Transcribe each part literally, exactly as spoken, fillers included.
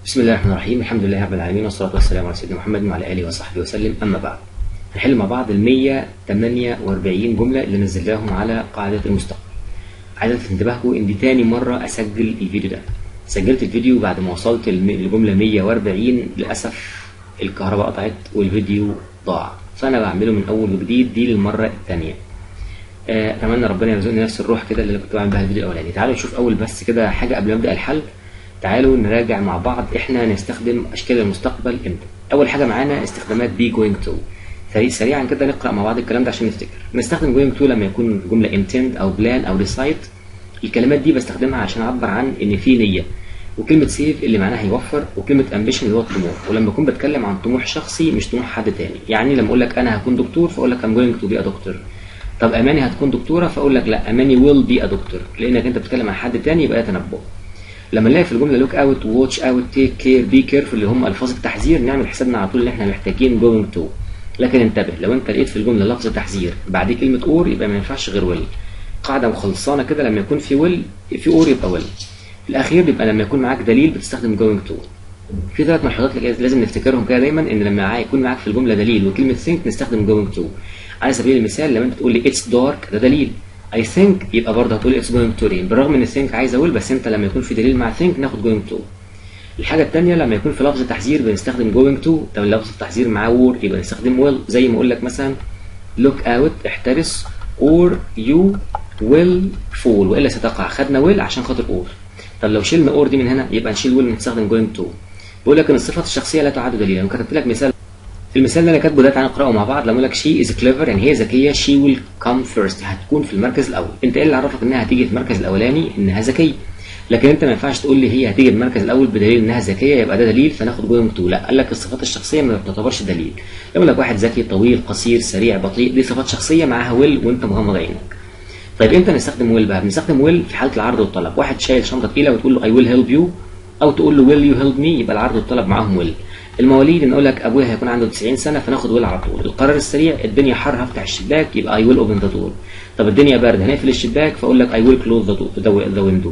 بسم الله الرحمن الرحيم. الحمد لله رب العالمين، والصلاة والسلام على سيدنا محمد وعلى آله وصحبه وسلم. أما بعد، هنحل مع بعض ال مية وتمانية وأربعين جملة اللي نزلناهم على قاعدة المستقبل. عايز انتباهكم إن دي تاني مرة أسجل الفيديو ده. سجلت الفيديو بعد ما وصلت للجملة مية وأربعين، للأسف الكهرباء قطعت والفيديو ضاع، فأنا بعمله من أول وجديد، دي للمرة الثانية. أتمنى ربنا يرزقني نفس الروح كده اللي كنت بعمل بها الفيديو الأولاني. تعالوا نشوف أول بس كده حاجة قبل ما أبدأ الحل. تعالوا نراجع مع بعض احنا هنستخدم اشكال المستقبل امتى. اول حاجه معانا استخدامات be going to. سريعا كده نقرا مع بعض الكلام ده عشان نفتكر. بنستخدم going to لما يكون جمله intend او plan او decide. الكلمات دي بستخدمها عشان اعبر عن ان في نيه، وكلمه save اللي معناها يوفر، وكلمه ambition اللي هو الطموح. ولما اكون بتكلم عن طموح شخصي مش طموح حد تاني، يعني لما اقول لك انا هكون دكتور فاقول لك I'm going to be a doctor. طب اماني هتكون دكتوره فاقول لك لا، اماني will be a doctor، لانك انت بتتكلم عن حد تاني يبقى ده تنبؤ. لما نلاقي في الجمله لوك اوت، واتش اوت، تيك كير، بي كيرفul اللي هم الفاظ التحذير، نعمل حسابنا على طول ان احنا محتاجين جوينج تو. لكن انتبه، لو انت لقيت في الجمله لفظ تحذير بعد كلمه اور يبقى ما ينفعش غير ويل. قاعده مخلصانه كده، لما يكون في ويل في اور يبقى ويل. الاخير بيبقى لما يكون معاك دليل بتستخدم جوينج تو. في ثلاث ملحوظات لازم نفتكرهم كده دايما، ان لما يكون معاك في الجمله دليل وكلمه ثينك نستخدم جوينج تو. على سبيل المثال لما انت تقول لي اتس دارك ده دليل، I think يبقى برضه هتقول it's going to rain، بالرغم ان think عايز اقول، بس انت لما يكون في دليل مع think ناخد going to. الحاجه الثانيه لما يكون في لفظ تحذير بنستخدم going to. طب لفظ التحذير معاه war يبقى نستخدم will، زي ما اقول لك مثلا look out احترس or you will fall، والا ستقع. خدنا will عشان خاطر or. طب لو شلنا or دي من هنا يبقى نشيل will ونستخدم going to. بقول لك ان الصفات الشخصيه لا تعد دليلا، وكتبت لك مثال. المثال اللي انا كاتبه ده تعالى نقراه مع بعض. لما اقول لك شي از كليفر يعني هي ذكيه، شي ويل كم فيرست هتكون في المركز الاول. انت ايه اللي عرفك انها هتيجي في المركز الاولاني؟ انها ذكيه. لكن انت ما ينفعش تقول لي هي هتيجي في المركز الاول بدليل انها ذكيه يبقى ده دليل فناخد جوينج تو. لا، قال لك الصفات الشخصيه ما تعتبرش دليل. لما لك واحد ذكي، طويل، قصير، سريع، بطيء، دي صفات شخصيه معاها ويل وانت مغمض عينك. طيب امتى نستخدم ويل بقى؟ بنستخدم ويل في حاله العرض والطلب. واحد شايل شنطه ثقيله وتقول له اي ويل هيلب يو، او تقول له ويل يو هيلب مي، يبقى العرض والطلب معاهم ويل. المواليد نقول لك ابويا هيكون عنده تسعين سنه فناخد ويل على طول. القرار السريع، الدنيا حر هفتح الشباك يبقى اي ويل اوبن ذا دور. طب الدنيا برد هنقفل الشباك فاقول لك اي ويل كلوز ذا ويندو.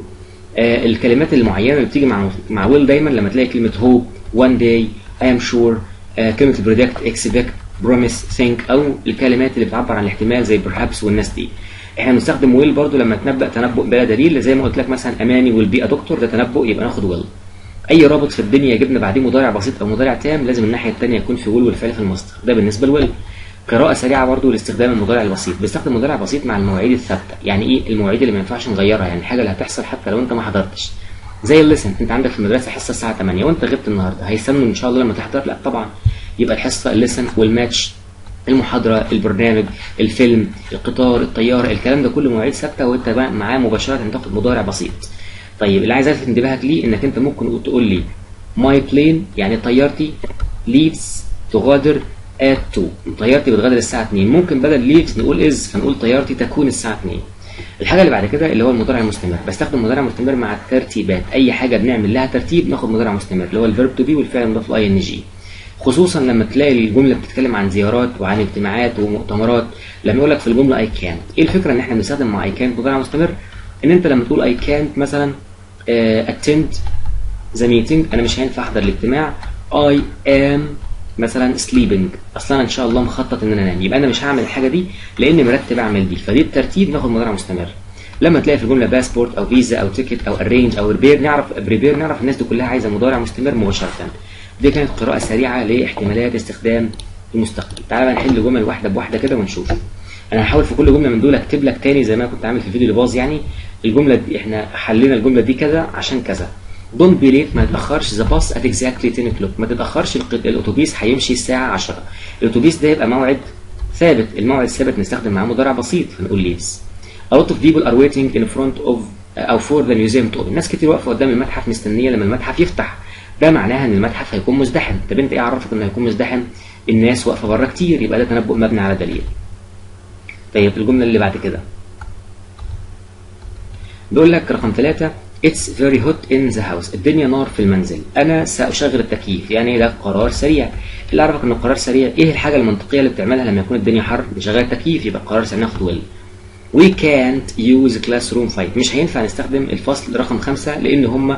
الكلمات المعينه اللي بتيجي مع مع ويل دايما لما تلاقي كلمه هوب، وان داي، اي ام شور، كلمه بريدكت، اكسبكت، بروميس، ثينك، او الكلمات اللي بتعبر عن الاحتمال زي برهابس والناس دي. احنا بنستخدم ويل برضو لما تنبأ تنبؤ بلا دليل، زي ما قلت لك مثلا اماني ويل بي ا دكتور، ده تنبؤ يبقى ناخد ويل. اي رابط في الدنيا جبنا بعديه مضارع بسيط او مضارع تام لازم الناحيه الثانيه يكون في ويل والفعل في المصدر، ده بالنسبه لويل. قراءه سريعه برضو لاستخدام المضارع البسيط. بستخدم مضارع بسيط مع المواعيد الثابته. يعني ايه المواعيد اللي ما ينفعش نغيرها؟ يعني الحاجه اللي هتحصل حتى لو انت ما حضرتش. زي الليسن، انت عندك في المدرسه حصه الساعه تمانية وانت غبت النهارده، هيستنوا ان شاء الله لما تحضر؟ لا طبعا. يبقى الحصه، الليسن، والماتش، المحاضره، البرنامج، الفيلم، القطار، الطياره، الكلام ده كله مواعيد ثابته وانت معاه مباشره تاخد مضارع بسيط. طيب اللي عايز الفت انتباهك ليه انك انت ممكن تقول لي my plane يعني طيارتي، leaves تغادر at two، طيارتي بتغادر الساعه اتنين. ممكن بدل leaves نقول is، فنقول طيارتي تكون الساعه اتنين. الحاجه اللي بعد كده اللي هو المضارع المستمر. بستخدم مضارع مستمر مع الترتيبات. اي حاجه بنعمل لها ترتيب ناخد مضارع مستمر اللي هو الفيرب تو بي والفعل المضاف له اي ان جي. خصوصا لما تلاقي الجمله بتتكلم عن زيارات وعن اجتماعات ومؤتمرات. لما يقول لك في الجمله اي كانت، ايه الفكره ان احنا بنستخدم مع اي كانت مضارع مستمر؟ ان انت لما تقول اي كانت مثلا uh, attend the meeting، انا مش هينفع احضر الاجتماع. I am مثلا sleeping، اصلا ان شاء الله مخطط ان انا انام، يبقى انا مش هعمل الحاجه دي لان مرتب اعمل دي، فدي الترتيب ناخد مضارع مستمر. لما تلاقي في الجمله باسبورت او فيزا او تيكت او arrange او ريبير، نعرف بريبير، نعرف الناس دي كلها عايزه مضارع مستمر مباشره. دي كانت قراءه سريعه لاحتمالات استخدام المستقبل. تعالى بقى نحل جمل واحده بواحده كده ونشوف. انا هحاول في كل جمله من دول اكتب لك تاني زي ما كنت عامل في الفيديو اللي باظ، يعني الجمله دي احنا حلينا الجمله دي كذا عشان كذا. Don't be late، ما تتأخرش. The bus at exactly ten o'clock، ما تتأخرش، الأتوبيس هيمشي الساعة عشرة. الأتوبيس ده يبقى موعد ثابت، الموعد الثابت نستخدم معاه مضارع بسيط فنقول leaves. A lot of people are waiting in front of أو for the museum to open، ناس كتير واقفة قدام المتحف مستنية لما المتحف يفتح، ده معناها إن المتحف هيكون مزدحم. طب أنت إيه عرفك إنه هيكون مزدحم؟ الناس واقفة بره كتير، يبقى ده تنبؤ مبني على دليل. طيب الجملة اللي بعد كده بيقول لك رقم ثلاثة It's very hot in the house، الدنيا نار في المنزل، أنا سأشغل التكييف. يعني ده قرار سريع. اللي أعرفك إن القرار سريع، إيه الحاجة المنطقية اللي بتعملها لما يكون الدنيا حر؟ بشغل التكييف، يبقى القرار سريع ناخد ويل. We can't use classroom five، مش هينفع نستخدم الفصل رقم خمسة لأن هم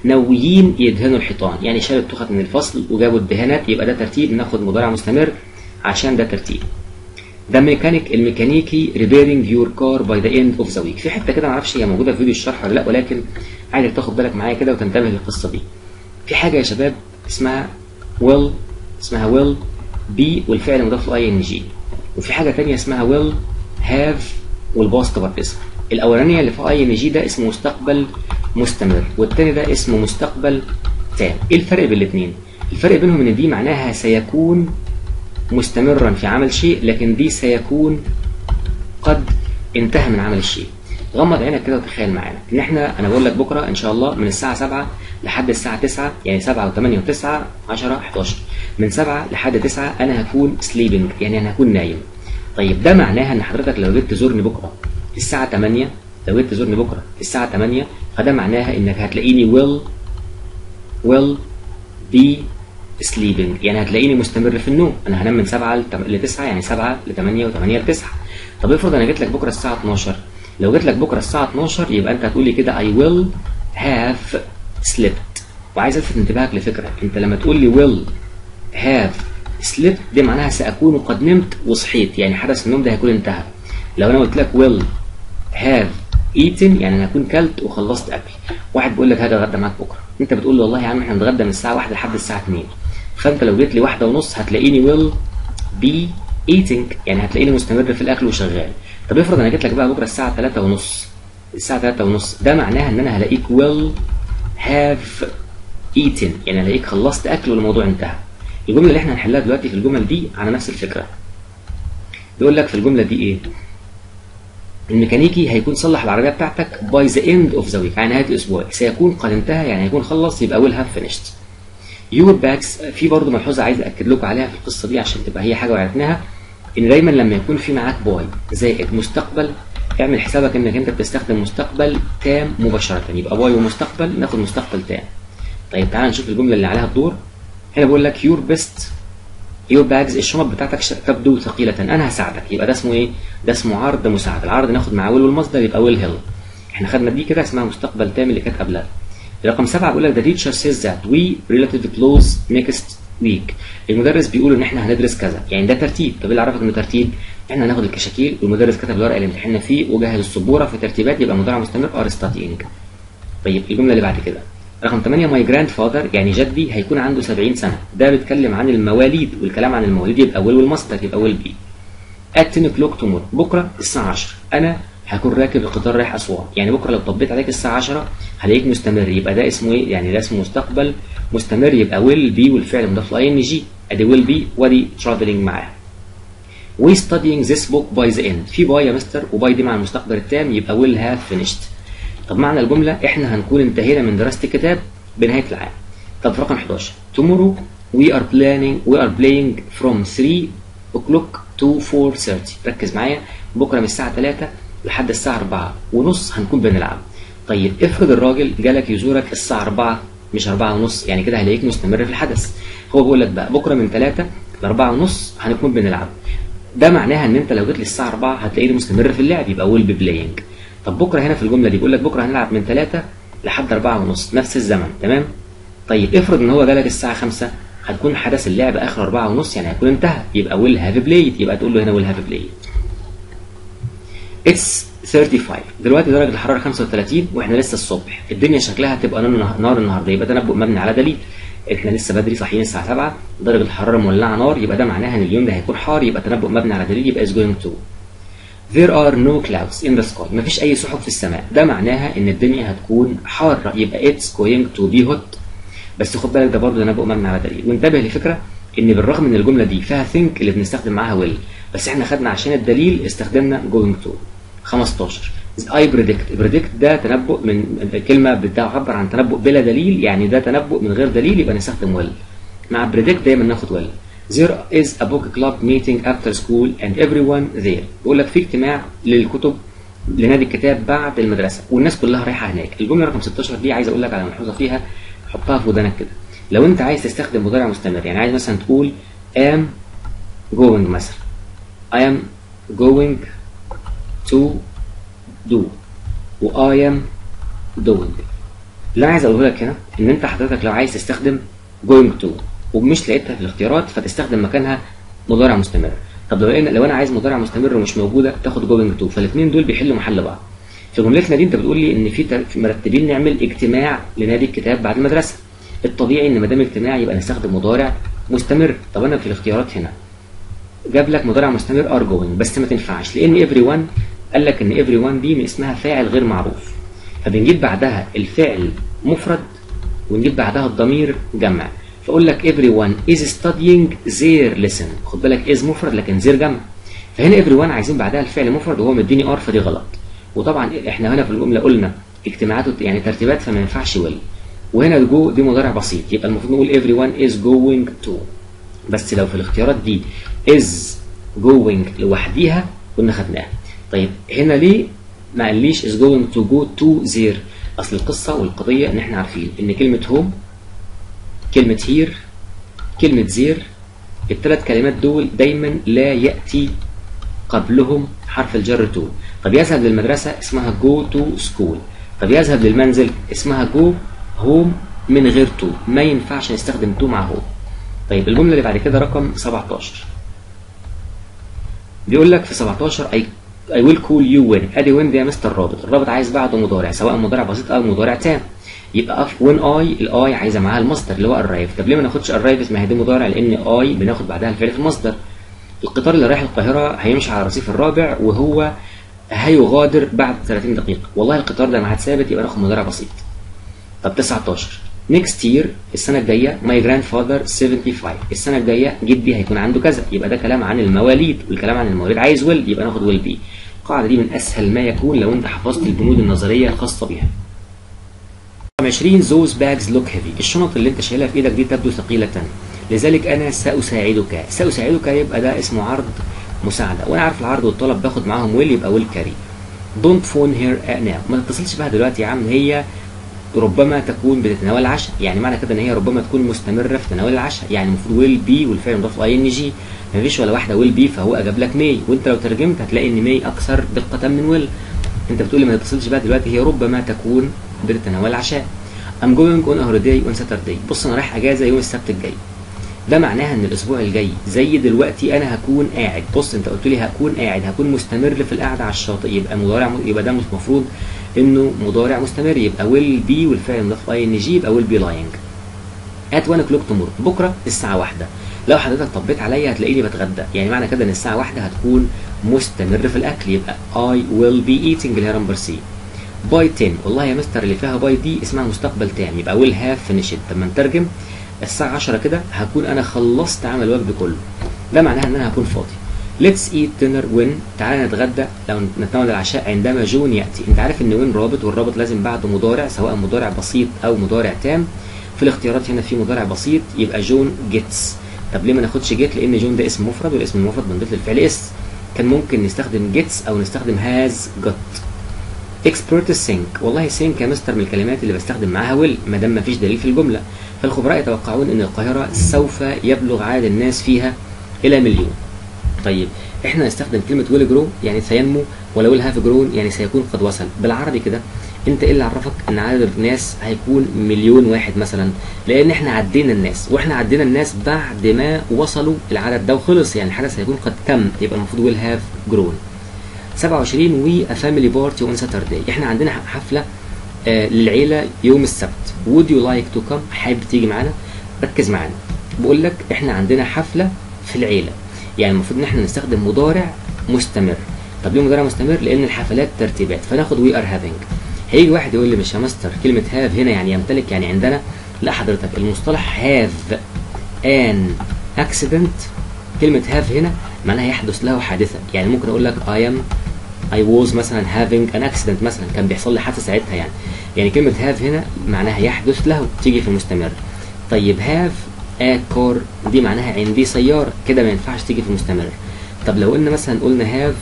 ناويين يدهنوا الحيطان، يعني شالوا التخت من الفصل وجابوا الدهانات، يبقى ده ترتيب، ناخد مضارع مستمر عشان ده ترتيب. ده ميكانيك، الميكانيكي repairing your car by the end of the week. في حته كده معرفش هي موجوده في فيديو الشرح ولا لا، ولكن عايزك تاخد بالك معايا كده وتنتبه للقصه دي. في حاجه يا شباب اسمها will، اسمها will be والفعل مضاف له اي ان جي، وفي حاجه ثانيه اسمها will have والباست بارتيسيبل. الاولانيه اللي فيها اي ان جي ده اسمه مستقبل مستمر، والثاني ده اسمه مستقبل تام. ايه الفرق بين الاثنين؟ الفرق بينهم ان دي معناها سيكون مستمرا في عمل شيء، لكن دي سيكون قد انتهى من عمل الشيء. غمض عينك كده وتخيل معانا ان احنا، انا بقول لك بكره ان شاء الله من الساعه سبعة لحد الساعه تسعة، يعني سبعة وثمانية وتسعة عشرة حداشر، من سبعة لحد تسعة انا هكون سليبنج، يعني انا هكون نايم. طيب ده معناها ان حضرتك لو جيت تزورني بكره الساعه ثمانية، لو جيت تزورني بكره الساعه ثمانية، فده معناها انك هتلاقيني will will be sleeping، يعني هتلاقيني مستمر في النوم. انا هنام من سبعة ل تسعة، يعني سبعة ل ثمانية و8 ل تسعة. طب افرض انا جيت لك بكره الساعه اتناشر، لو جيت لك بكره الساعه اتناشر يبقى انت هتقول لي كده I will have slept. وعايز الفت انتباهك لفكره، انت لما تقول لي will have slept دي معناها ساكون قد نمت وصحيت، يعني حدث النوم ده هيكون انتهى. لو انا قلت لك will have eaten يعني انا هكون كلت وخلصت اكل. واحد بيقول لك هاجي اتغدى معاك بكره، انت بتقول له والله يا عم احنا بنتغدى من الساعه واحدة لحد الساعه اتنين، فانت لو جيت لي واحدة ونص هتلاقيني will be eating، يعني هتلاقيني مستمر في الاكل وشغال. طب افرض انا جيت لك بقى بكره الساعه ثلاثة ونص، الساعه ثلاثة ونص ده معناها ان انا هلاقيك will have eaten، يعني هلاقيك خلصت اكل والموضوع انتهى. الجمله اللي احنا هنحلها دلوقتي في الجمل دي على نفس الفكره. بيقول لك في الجمله دي ايه؟ الميكانيكي هيكون صلح العربيه بتاعتك by the end of the week، يعني نهايه الاسبوع، سيكون قد انتهى يعني هيكون خلص، يبقى will have finished. your bags، في برضه ملحوظه عايز اكد لكم عليها في القصه دي عشان تبقى هي حاجه وعرفناها، ان دايما لما يكون في معاك باي زائد مستقبل اعمل حسابك انك انت بتستخدم مستقبل تام مباشره، يبقى باي ومستقبل ناخد مستقبل تام. طيب تعال نشوف الجمله اللي عليها الدور. هنا بقول لك your best your bags، الشنط بتاعتك تبدو ثقيله، انا هساعدك، يبقى ده اسمه ايه؟ ده اسمه عرض مساعد. العرض ناخد معاه will والمصدر يبقى will help. احنا خدنا دي كده اسمها مستقبل تام اللي كانت قبلها. رقم سبعة بيقول لك the teacher says that we relatively close next week، المدرس بيقول ان احنا هندرس كذا، يعني ده ترتيب. طب ايه اللي عرفك انه ترتيب؟ احنا هناخد الكشاكيل والمدرس كتب الورقه اللي امتحنا فيه وجهز السبوره في ترتيبات، يبقى مضارع مستمر ار ستادينج. طيب الجمله اللي بعد كده رقم ثمانية my grandfather، يعني جدي هيكون عنده سبعين سنه، ده بيتكلم عن المواليد، والكلام عن المواليد يبقى will والمصدر يبقى will be. at ten o'clock tomorrow، بكره الساعه عشرة انا هكون راكب القطار رايح اسوان، يعني بكره لو طبيت عليك الساعه عشرة هلاقيك مستمر، يبقى ده اسمه ايه؟ يعني ده اسمه مستقبل مستمر، يبقى will be والفعل مضاف له اي ان جي، ادي will be وادي traveling معاها. we studying this book by the end، في باي يا مستر وباي دي مع المستقبل التام يبقى will have finished. طب معنى الجمله احنا هنكون انتهينا من دراسه الكتاب بنهايه العام. طب في رقم حداشر tomorrow we are planning we are playing from three o'clock to four thirty، ركز معايا، بكره من الساعه ثلاثة لحد الساعه أربعة ونص هنكون بنلعب. طيب افرض الراجل جالك يزورك الساعه أربعة مش أربعة ونص، يعني كده هيلاقيك مستمر في الحدث. هو بيقول لك بقى بكره من ثلاثة ل أربعة ونص هنكون بنلعب، ده معناها ان انت لو جيت لي الساعه أربعة هتلاقيني مستمر في اللعب، يبقى will be playing. طب بكره هنا في الجمله دي بيقول لك بكره هنلعب من ثلاثة لحد أربعة ونص، نفس الزمن، تمام؟ طيب افرض ان هو جالك الساعه خمسة هتكون حدث اللعب اخر أربعة ونص، يعني هيكون انتهى، يبقى will have played، يبقى تقول له هنا will have played. It's خمسة وثلاثين، دلوقتي درجه الحراره خمسة وثلاثين واحنا لسه الصبح، الدنيا شكلها هتبقى نار النهارده، يبقى تنبؤ مبني على دليل، احنا لسه بدري صاحيين الساعه سبعة، درجه الحراره مولعه نار، يبقى ده معناها ان اليوم ده هيكون حار، يبقى تنبؤ مبني على دليل، يبقى is going to. There are no clouds in the sky، مفيش اي سحب في السماء، ده معناها ان الدنيا هتكون حاره، يبقى it's going to be hot. بس خد بالك ده برضه تنبؤ مبني على دليل، وانتبه لفكره ان بالرغم ان الجمله دي فيها think اللي بنستخدم معاها will، بس احنا خدنا عشان الدليل استخدمنا going to. خمستاشر I predict، predict ده تنبؤ من الكلمه بتعبر عن تنبؤ بلا دليل، يعني ده تنبؤ من غير دليل يبقى نستخدم will. مع predict دايما ناخد will. There is a book club meeting after school and everyone there، بيقول لك في اجتماع للكتب لنادي الكتاب بعد المدرسه والناس كلها رايحه هناك. الجمله رقم ستاشر دي عايز اقول لك على ملحوظه فيها حطها في ودانك كده، لو انت عايز تستخدم مضارع مستمر، يعني عايز مثلا تقول am going مثلا I am going to do و I am doing، اللي انا عايز اقوله لك هنا ان انت حضرتك لو عايز تستخدم going to ومش لقيتها في الاختيارات فتستخدم مكانها مضارع مستمر. طب لو انا لو انا عايز مضارع مستمر ومش موجوده تاخد going to، فالاثنين دول بيحلوا محل بعض. في جملتنا دي انت بتقول لي ان في مرتبين نعمل اجتماع لنادي الكتاب بعد المدرسه. الطبيعي ان ما دام اجتماع يبقى نستخدم مضارع مستمر. طب انا في الاختيارات هنا جاب لك مضارع مستمر are going بس ما تنفعش لان everyone قال لك ان everyone دي من اسمها فاعل غير معروف، فبنجيب بعدها الفعل مفرد ونجيب بعدها الضمير جمع. فاقول لك everyone is studying their lesson، خد بالك is مفرد لكن their جمع، فهنا everyone عايزين بعدها الفعل مفرد وهو مديني ار فدي غلط. وطبعا احنا هنا في الجمله قلنا اجتماعات يعني ترتيبات فما ينفعش will، وهنا جو دي مضارع بسيط يبقى المفروض نقول everyone is going to. بس لو في الاختيارات دي is going لوحديها كنا خدناها. طيب هنا ليه ما قاليش is going to go to there؟ اصل القصه والقضيه ان احنا عارفين ان كلمه home، كلمه here، كلمه there، الثلاث كلمات دول دايما لا ياتي قبلهم حرف الجر to. طب يذهب للمدرسه اسمها go to school، طب يذهب للمنزل اسمها go home من غير to، ما ينفعش نستخدم to مع home. طيب الجمله اللي بعد كده رقم سبعتاشر بيقول لك في سبعتاشر I I will call you when. ادي when دي يا مستر رابط، الرابط عايز بعده مضارع سواء مضارع بسيط او مضارع تام. يبقى when I الاي عايزه معاها المصدر اللي هو arrive. طب ليه ما ناخدش arrive؟ ما هي دي مضارع لان I بناخد بعدها الفعل في المصدر. القطار اللي رايح القاهره هيمشي على الرصيف الرابع وهو هيغادر بعد ثلاثين دقيقه. والله القطار ده ميعاد ثابت يبقى ناخد مضارع بسيط. طب تسعتاشر next year السنه الجايه my grandfather seventy-five، السنه الجايه جدي هيكون عنده كذا، يبقى ده كلام عن المواليد، والكلام عن المواليد عايز will يبقى ناخد will be. القاعده دي من اسهل ما يكون لو انت حفظت البنود النظريه الخاصه بيها. عشرين those bags look heavy، الشنط اللي انت شايلها في ايدك دي تبدو ثقيله، لذلك انا ساساعدك. ساساعدك يبقى ده اسمه عرض مساعده، وانا عارف العرض والطلب باخد معاهم will يبقى will carry. don't phone her now، ما تتصلش بها دلوقتي يا عم، هي ربما تكون بتتناول العشاء، يعني معنى كده ان هي ربما تكون مستمره في تناول العشاء، يعني المفروض ويل بي والفعل مضاف اي ان جي، مفيش ولا واحده ويل بي فهو اجاب لك ماي، وانت لو ترجمت هتلاقي ان ماي اكثر دقه من ويل. انت بتقول لي ما تتصلش بها دلوقتي، هي ربما تكون بتتناول العشاء. I'm going on a holiday on Saturday، بص انا رايح اجازه يوم السبت الجاي، ده معناها ان الاسبوع الجاي زي دلوقتي انا هكون قاعد. بص انت قلت لي هكون قاعد، هكون مستمر في القعده على الشاطئ، يبقى مضارع، يبقى ده مش المفروض انه مضارع مستمر، يبقى will be والفعل مضاف اي ان جي يبقى will be lying. at one o'clock tomorrow، بكره الساعه واحدة. لو حضرتك طبيت عليا هتلاقيني بتغدى، يعني معنى كده ان الساعه واحدة هتكون مستمر في الاكل، يبقى I will be eating اللي هي نمبر سي. باي عشرة، والله يا مستر اللي فيها باي دي اسمها مستقبل تام، يبقى will have finished. طب ما نترجم الساعه عشرة كده هكون انا خلصت عمل الوجبه كله، ده معناها ان انا هكون فاضي. Let's eat dinner when، تعالى نتغدى لو نتناول العشاء عندما جون ياتي. انت عارف ان وين رابط، والرابط لازم بعده مضارع سواء مضارع بسيط او مضارع تام. في الاختيارات هنا في مضارع بسيط يبقى جون جيتس. طب ليه ما ناخدش جيت؟ لان جون ده اسم مفرد، والاسم المفرد بنضيف للفعل اس. كان ممكن نستخدم جيتس او نستخدم هاز جوت. expert sink، والله sink يا مستر من الكلمات اللي بستخدم معاها will ما دام ما فيش دليل في الجمله. فالخبراء يتوقعون ان القاهره سوف يبلغ عدد الناس فيها الى مليون. طيب احنا نستخدم كلمه will grow يعني سينمو، ولا will have grown يعني سيكون قد وصل. بالعربي كده انت ايه اللي عرفك ان عدد الناس هيكون مليون واحد مثلا؟ لان احنا عدينا الناس، واحنا عدينا الناس بعد ما وصلوا العدد ده وخلص، يعني الحدث هيكون قد تم، يبقى المفروض will have grown. سبعة وعشرين we a family party on Saturday، احنا عندنا حفله آه للعيله يوم السبت. would you like to come، حابب تيجي معانا؟ ركز معانا، بقول لك احنا عندنا حفله في العيله، يعني المفروض ان احنا نستخدم مضارع مستمر. طب ليه مضارع مستمر؟ لان الحفلات ترتيبات، فناخد we are having. هيجي واحد يقول لي مش يا مستر كلمه have هنا يعني يمتلك يعني عندنا؟ لا حضرتك، المصطلح have an accident، كلمه have هنا معناها يحدث له حادثه، يعني ممكن اقول لك I am I was مثلا having an accident، مثلا كان بيحصل لي حادثه ساعتها، يعني يعني كلمه have هنا معناها يحدث له، تيجي في المستمر. طيب have a car دي معناها عندي سياره، كده ما ينفعش تيجي في المستمر. طب لو قلنا مثلا قلنا have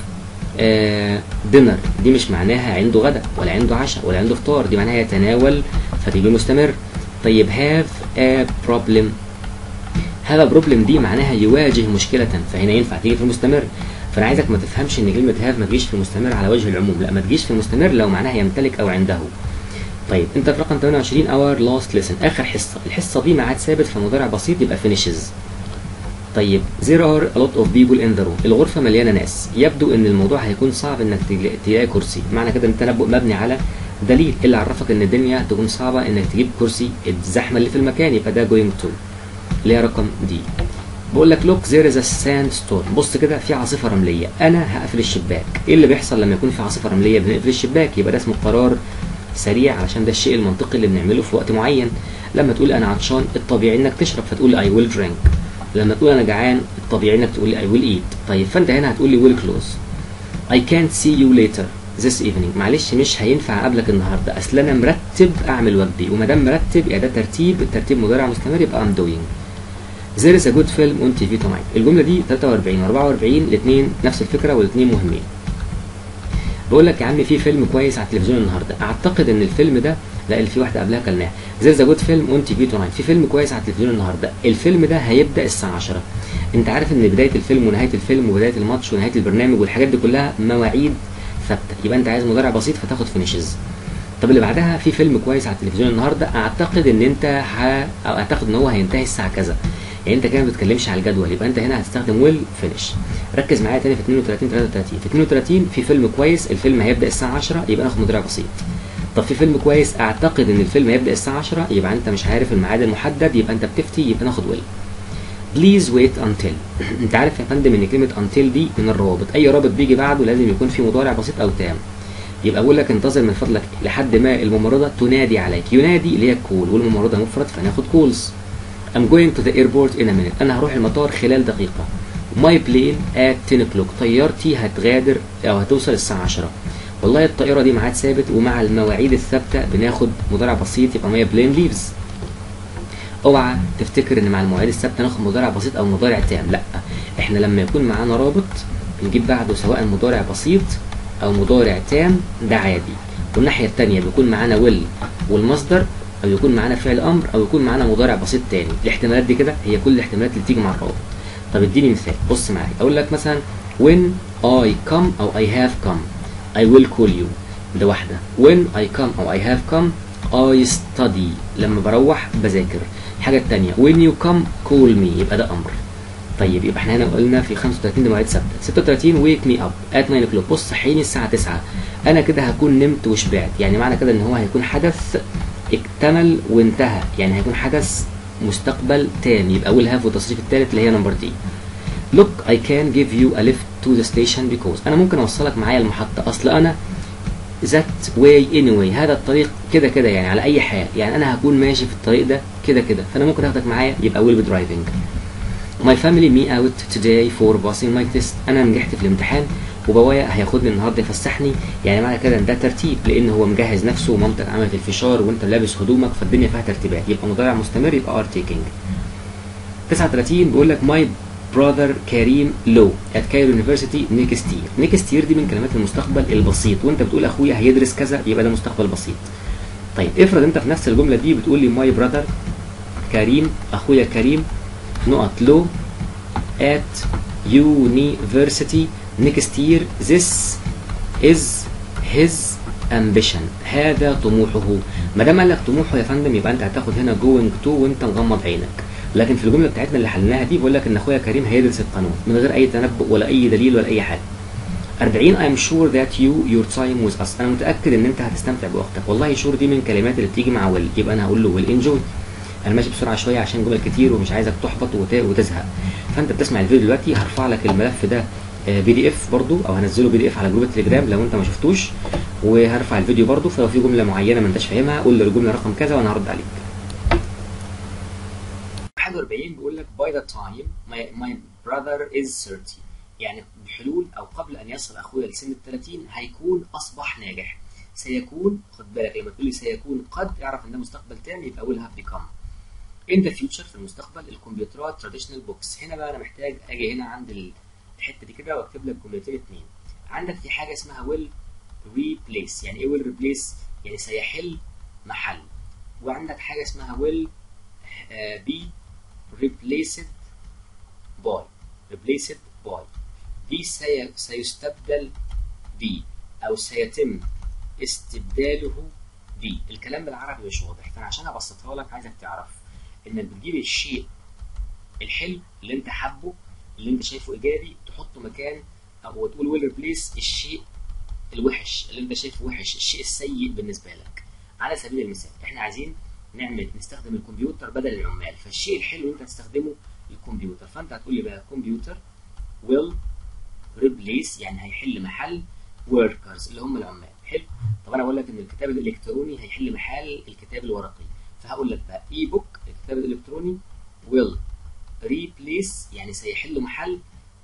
uh, dinner، دي مش معناها عنده غدا ولا عنده عشاء ولا عنده فطار، دي معناها يتناول فتيجي مستمر. طيب have a problem، هذا بروبلم دي معناها يواجه مشكله، فهنا ينفع تيجي في المستمر. فانا عايزك ما تفهمش ان كلمه هاف ما تجيش في المستمر على وجه العموم، لا ما تجيش في المستمر لو معناها يمتلك او عنده. طيب انت في رقم ثمانية وعشرين اور لاست ليسن، اخر حصه، الحصه دي ميعاد ثابت في مضارع بسيط يبقى finishes. طيب there are a lot of people in the room، الغرفه مليانه ناس، يبدو ان الموضوع هيكون صعب انك تلاقي كرسي، معنى كده ان التنبؤ مبني على دليل، اللي عرفك ان الدنيا تكون صعبه انك تجيب كرسي، الزحمه اللي في المكان، يبقى ده going to اللي هي رقم دي. بقول لك look there is a sandstorm، بص كده في عاصفه رمليه، انا هقفل الشباك. ايه اللي بيحصل لما يكون في عاصفه رمليه؟ بنقفل الشباك، يبقى ده اسمه قرار سريع علشان ده الشيء المنطقي اللي بنعمله في وقت معين. لما تقول انا عطشان الطبيعي انك تشرب فتقول I will drink، لما تقول انا جعان الطبيعي انك تقول لي I will eat. طيب فانت هنا هتقول لي will close. I can't see you later this evening، معلش مش هينفع اقابلك النهارده، اصل انا مرتب اعمل واجبي، وما دام مرتب يبقى ده ترتيب، الترتيب مضارع مستمر يبقى I'm doing. There is a good film on تي في tonight، الجمله دي ثلاثة وأربعين و أربعة وأربعين الاثنين نفس الفكره والاثنين مهمين. بقول لك يا عم في فيلم كويس على التلفزيون النهارده، اعتقد ان الفيلم ده، لا اللي في واحده قبلها كلناها، There is a good film on تي في tonight، في فيلم كويس على التلفزيون النهارده، الفيلم ده هيبدا الساعه عشرة. انت عارف ان بدايه الفيلم ونهايه الفيلم وبدايه الماتش ونهايه البرنامج والحاجات دي كلها مواعيد ثابته، يبقى انت عايز مضارع بسيط فتاخد فينيشز. طب اللي بعدها في فيلم كويس على التلفزيون النهارده، اعتقد ان انت ه... او اعتقد ان هو هينتهي الساعه كذا، يعني انت كده ما بتتكلمش على الجدول، يبقى انت هنا هتستخدم ويل فينيش. ركز معايا تاني في اثنين وثلاثين ثلاثة وثلاثين، في اثنين وثلاثين في فيلم كويس، الفيلم هيبدا الساعه عشرة يبقى ناخد مضارع بسيط. طب في فيلم كويس اعتقد ان الفيلم هيبدا الساعه عشرة، يبقى انت مش عارف الميعاد المحدد، يبقى انت بتفتي، يبقى ناخد ويل. بليز ويت انتل، انت عارف يا فندم ان كلمه انتل دي من الروابط، اي رابط بيجي بعده لازم يكون فيه مضارع بسيط او تام. يبقى بقول لك انتظر من فضلك لحد ما الممرضه تنادي عليك، ينادي اللي هي كول، والممرضه مفرد فناخد كولز. I'm going to the airport in a minute، انا هروح المطار خلال دقيقه. My plane at ten o'clock، طيارتي هتغادر او هتوصل الساعه عشرة. والله الطائره دي ميعاد ثابت، ومع المواعيد الثابته بناخد مضارع بسيط، يبقى my plane leaves. اوعى تفتكر ان مع المواعيد الثابته ناخد مضارع بسيط او مضارع تام، لا، احنا لما يكون معانا رابط بنجيب بعده سواء مضارع بسيط او مضارع تام، ده عادي. والناحيه الثانيه بيكون معانا will والمصدر، او يكون معانا فعل امر، او يكون معانا مضارع بسيط تاني. الاحتمالات دي كده هي كل الاحتمالات اللي بتيجي مع الرابط. طب اديني مثال، بص معايا، اقول لك مثلا when I come او I have come I will call you، ده واحده. when I come او I have come I study، لما بروح بذاكر. الحاجه الثانيه when you come call me، يبقى ده امر. طيب يبقى احنا هنا قلنا في خمسة وثلاثين دي مواعيد ثابته. ستة وثلاثين wake me up at nine o'clock، بص صحيني الساعه تسعة، انا كده هكون نمت وشبعت، يعني معنى كده ان هو هيكون حدث اكتمل وانتهى، يعني هيكون حدث مستقبل تام، يبقى will have والتصريف الثالث اللي هي نمبر دي. look I can give you a lift to the station because، انا ممكن اوصلك معايا المحطه، اصل انا that way anyway، هذا الطريق كده كده، يعني على اي حال، يعني انا هكون ماشي في الطريق ده كده كده، فانا ممكن اخدك معايا، يبقى will be driving. my family me out today for passing my test، انا نجحت في الامتحان وبابايا هياخدني النهارده يفسحني، يعني معنى كده ان ده ترتيب، لان هو مجهز نفسه ومامتك عملت الفشار وانت لابس هدومك، فالدنيا فيها ترتيبات، يبقى مضارع مستمر، يبقى are taking. تسعة وثلاثين بيقول لك my brother كريم law at Cairo University next year، next year دي من كلمات المستقبل البسيط، وانت بتقول اخويا هيدرس كذا، يبقى ده مستقبل بسيط. طيب افرض انت في نفس الجمله دي بتقول لي my brother كريم، اخويا كريم نقط law at university next year this is his ambition، هذا طموحه. ما دام قال لك طموحه يا فندم يبقى انت هتاخد هنا going to وانت مغمض عينك، لكن في الجمله بتاعتنا اللي حلناها دي بيقول لك ان اخويا كريم هيدرس القانون من غير اي تنبؤ ولا اي دليل ولا اي حاجه. أربعين I'm sure that you your time with us، انا متاكد ان انت هتستمتع بوقتك. والله sure دي من الكلمات اللي بتيجي مع will، يبقى انا هقول له will enjoy. انا ماشي بسرعه شويه عشان جمل كتير ومش عايزك تحبط وتزهق، فانت بتسمع الفيديو دلوقتي، هرفع لك الملف ده بي دي اف برضو، او هنزله بي دي اف على جروب التليجرام لو انت ما شفتوش، وهرفع الفيديو برضو، فلو في جمله معينه ما انتش فاهمها قول لي الجمله رقم كذا وانا هرد عليك. واحد وأربعين بيقول لك by the time my, my brother is thirty، يعني بحلول او قبل ان يصل اخويا لسن ال ثلاثين هيكون اصبح ناجح. سيكون، خد بالك لما تقول لي سيكون قد اعرف ان ده مستقبل تام، يبقى will have become. in the future في المستقبل الكمبيوترات traditional books، هنا بقى انا محتاج اجي هنا عند الحته دي كده واكتب لك جملتين اتنين. عندك في حاجه اسمها will replace، يعني ايه will replace؟ يعني سيحل محل. وعندك حاجه اسمها will uh, be replaced by، replaced by دي سي... سيستبدل ب او سيتم استبداله be. الكلام بالعربي مش واضح، فانا عشان ابسطها لك عايزك تعرف انك بتجيب الشيء الحلو اللي انت حابه اللي انت شايفه ايجابي تحطه مكان او تقول ويل ريبليس الشيء الوحش اللي انت شايفه وحش، الشيء السيء بالنسبه لك. على سبيل المثال احنا عايزين نعمل نستخدم الكمبيوتر بدل العمال، فالشيء الحلو اللي انت هتستخدمه الكمبيوتر، فانت هتقول لي بقى كمبيوتر will replace يعني هيحل محل workers اللي هم العمال. حلو. طب انا بقول لك ان الكتاب الالكتروني هيحل محل الكتاب الورقي، فهقول لك بقى اي بوك الكتاب الالكتروني will replace يعني سيحل محل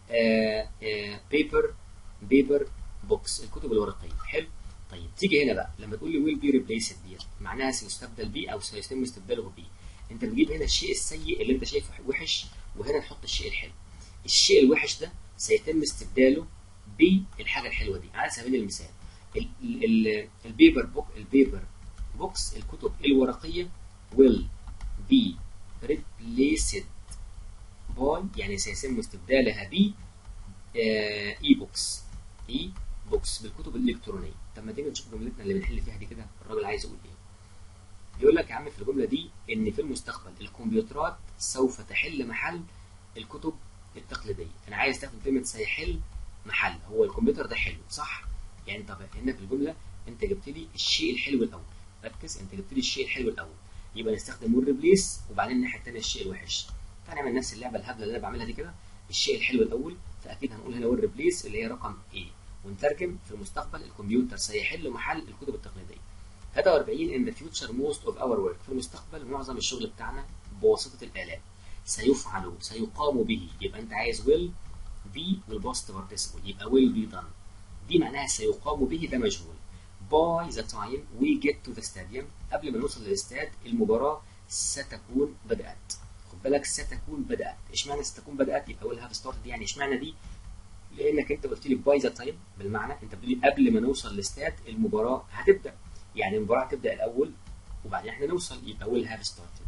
بيبر بيبر بوكس الكتب الورقيه. حلو. طيب تيجي هنا بقى لما تقول لي will be replaced ديت معناها سيستبدل بيه او سيتم استبداله بيه. انت بتجيب هنا الشيء السيء اللي انت شايفه وحش وهنا نحط الشيء الحلو. الشيء الوحش ده سيتم استبداله بالحاجه الحلوه دي. على سبيل المثال ال ال البيبر بوك البيبر بوكس الكتب الورقيه will be replaced by يعني سيتم استبدالها ب اي بوكس اي بوكس بالكتب الالكترونيه. طب ما تيجي نشوف جملتنا اللي بنحل فيها دي كده الراجل عايز يقول ايه. بيقول لك يا عم في الجمله دي ان في المستقبل الكمبيوترات سوف تحل محل الكتب التقليديه. انا عايز استخدم كلمه سيحل محل، هو الكمبيوتر ده حلو صح؟ يعني طب هنا في الجمله انت جبت لي الشيء الحلو الاول، ركز انت جبت لي الشيء الحلو الاول يبقى نستخدم ويل ريبليس وبعدين الناحيه الثانيه الشيء الوحش. فهنعمل نفس اللعبه الهبله اللي انا بعملها دي كده، الشيء الحلو الاول فاكيد هنقول هنا ويل ريبليس اللي هي رقم A ونترجم في المستقبل الكمبيوتر سيحل محل الكتب التقليديه. ثلاثة وأربعين in the future most of our work في المستقبل معظم الشغل بتاعنا بواسطه الآلات سيفعل سيقام به. يبقى انت عايز will be والباست participle يبقى will be done دي معناها سيقام به ده مجهول. by the time we get to the stadium قبل ما نوصل للاستاد المباراه ستكون بدأت. خد بالك ستكون بدأت، اشمعنى ستكون بدأت؟ يبقى will have started يعني اشمعنى دي؟ لانك انت قلت لي باي ذا تايم بالمعنى انت بتقول لي قبل ما نوصل للاستاد المباراه هتبدا، يعني المباراه هتبدا الاول وبعدين احنا نوصل يبقى ويل هاف ستارتد.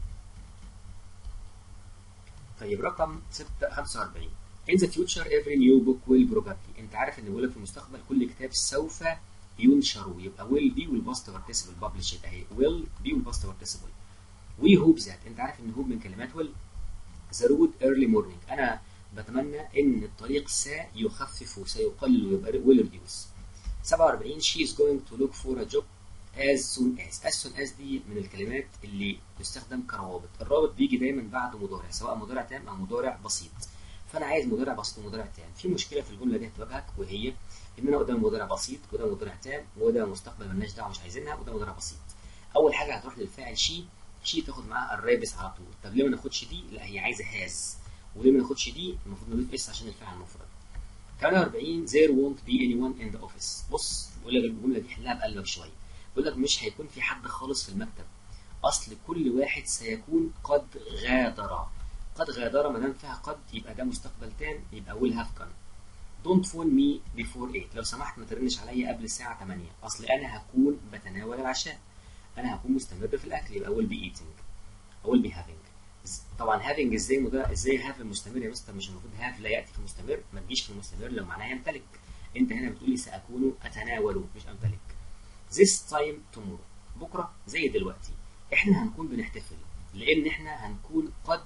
طيب رقم ستة خمسة وأربعين in the future every new book will probably انت عارف ان بيقول لك في المستقبل كل كتاب سوف ينشر يبقى will be والباست participle published اهي will be والباست participle. we hope that انت عارف ان hope من كلمات will the road early morning انا بتمنى ان الطريق سيخفف سيقلل ويبقى will reduce. سبعة وأربعين she is going to look for a job as soon as as soon as دي من الكلمات اللي تستخدم كروابط. الرابط بيجي دايما بعد مضارع سواء مضارع تام او مضارع بسيط، فانا عايز مضارع بسيط ومضارع تام. في مشكله في الجمله دي هتواجهك وهي ان انا قدام مضارع بسيط وده مضارع تام وده مستقبل مالناش دعوه مش عايزينها وده مضارع بسيط. اول حاجه هتروح للفاعل شي شي تاخد معاها الرابس على طول. طب ليه ما ناخدش دي؟ لا هي عايزه هاز، وليه ما ناخدش دي؟ المفروض نضيف اس عشان الفعل المفرد. ثمانية وأربعين there won't be anyone in the office. بص بقول لك الجمله دي حلها بقلبك شويه. بقول لك مش هيكون في حد خالص في المكتب، اصل كل واحد سيكون قد غادر. قد غادر ما دام فيها قد يبقى ده مستقبل تام يبقى will have gone. don't phone me before eight لو سمحت ما ترنش عليا قبل الساعه ثمانية اصل انا هكون بتناول العشاء، انا هكون مستمر في الاكل يبقى will be eating او will be having. طبعا having ازاي مضارع ازاي have المستمر يا مستر؟ مش المفروض have لا ياتي في المستمر، ما تجيش في المستمر لو معناها يمتلك. انت هنا بتقولي ساكون اتناول مش امتلك. this time tomorrow بكره زي دلوقتي احنا هنكون بنحتفل لان احنا هنكون قد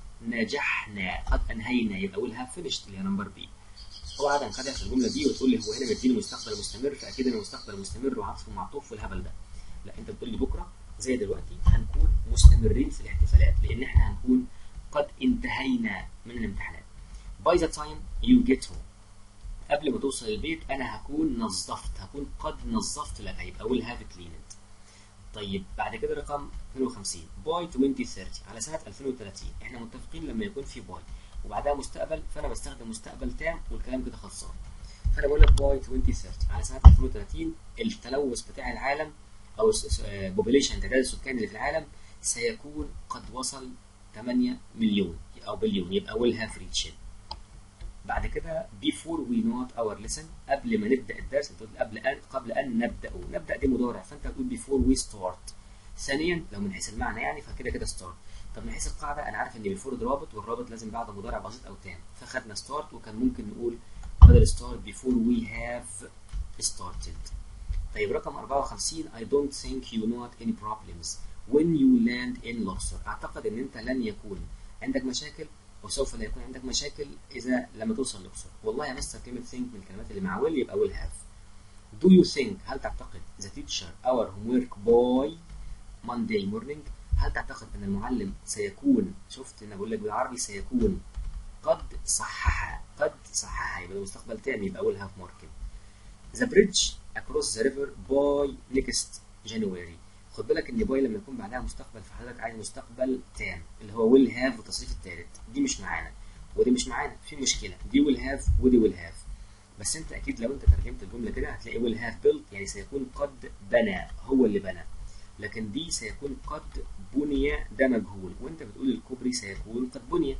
نجحنا قد انهينا يبقى will have finished اللي هي نمبر بي. اوعى تنخدع في الجمله دي وتقول لي هو هنا مديني مستقبل مستمر فاكيد انا مستقبل مستمر وعطف ومعطوف والهبل ده. لا انت بتقول لي بكره زي دلوقتي هنكون مستمرين في الاحتفالات لان احنا هنكون قد انتهينا من الامتحانات. by the time you get home قبل ما توصل البيت انا هكون نظفت هكون قد نظفت لك هيبقى will have cleaned. طيب بعد كده رقم اثنين وخمسين by ألفين وثلاثين على سنه ألفين وثلاثين احنا متفقين لما يكون في by وبعدها مستقبل فانا بستخدم مستقبل تام والكلام كده خلصان. فانا بقول لك by ألفين وثلاثين على سنه ألفين وثلاثين التلوث بتاع العالم او بوبوليشن تعداد السكان اللي في العالم سيكون قد وصل ثمانية مليون او بليون يبقى will have reached. بعد كده before we not our lesson قبل ما نبدا الدرس انت قلت قبل ان قبل ان نبدا نبدا دي مضارع فانت هتقول before we start. ثانيا لو من حيث المعنى يعني فكده كده start. طب من حيث القاعده انا عارف ان before ده رابط والرابط لازم بعد مضارع بسيط او تام فخدنا start وكان ممكن نقول بدل start before we have started. طيب رقم أربعة وخمسين I don't think you not any problems when you land in Luxor. اعتقد ان انت لن يكون عندك مشاكل وسوف لا يكون عندك مشاكل اذا لما توصل لوكسور. والله يا مستر كلمه think من الكلمات اللي مع will يبقى will have. Do you think هل تعتقد the teacher our homework by Monday morning؟ هل تعتقد ان المعلم سيكون، شفت انا بقول لك بالعربي سيكون قد صححها، قد صححها يبقى المستقبل تام يبقى will have marked. The bridge across the river by next January. خد بالك ان باي لما يكون بعدها مستقبل فحضرتك عايز مستقبل تام اللي هو will have والتصريف الثالث، دي مش معانا ودي مش معانا، في مشكله، دي will have ودي will have. بس انت اكيد لو انت ترجمت الجمله كده هتلاقي will have built يعني سيكون قد بنى، هو اللي بنى، لكن دي سيكون قد بني ده مجهول، وانت بتقول الكوبري سيكون قد بني.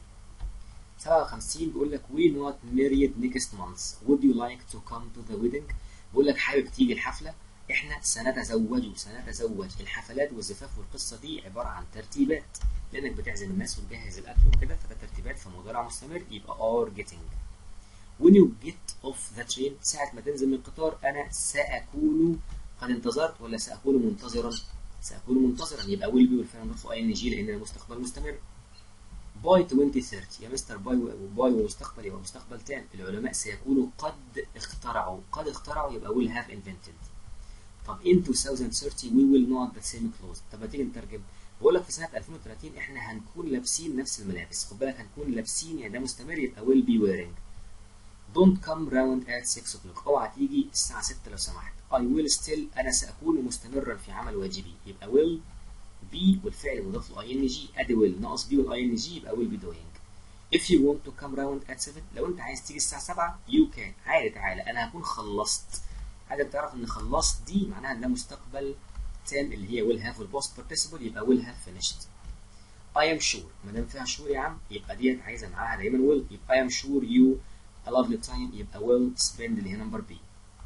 سبعة وخمسين بيقول لك we not married next month would you like to come to the wedding؟ بيقول لك حابب تيجي الحفله، احنا سنتزوج سنتزوج. الحفلات والزفاف والقصه دي عباره عن ترتيبات، لانك بتعزم الناس وتجهز الاكل وكده، فده ترتيبات في مضارع مستمر يبقى are getting. when you get off the train ساعه ما تنزل من القطار انا ساكون قد انتظرت ولا ساكون منتظرا؟ ساكون منتظرا يبقى will be والفعل مضاف اي ان جي لان المستقبل مستمر. باي ألفين وثلاثين يا مستر باي باي ومستقبل يبقى مستقبل تام. العلماء سيكونوا قد اخترعوا، قد اخترعوا يبقى will have invented. طب in ألفين وثلاثين we will not the same clothes. طب ما تيجي نترجم، بقول لك في سنه ألفين وثلاثين احنا هنكون لابسين نفس الملابس، خد بالك هنكون لابسين يعني ده مستمر يبقى will be wearing. don't come round at six o'clock اوعى تيجي الساعه ستة لو سمحت. I will still انا ساكون مستمرا في عمل واجبي يبقى will be والفعل مضاف له اي ان جي، ادي will ناقص be والاي ان جي يبقى will be doing. if you want to come round at seven لو انت عايز تيجي الساعه سبعة you can عادي تعالى انا هكون خلصت. عايزك تعرف ان خلصت دي معناها ان ده مستقبل تام اللي هي will have والباست participle يبقى will have finished. I am sure ما دام فيها sure يا عم يبقى ديت عايزه معاها دايما will يبقى I am sure you a lovely time يبقى will spend اللي هي نمبر بي.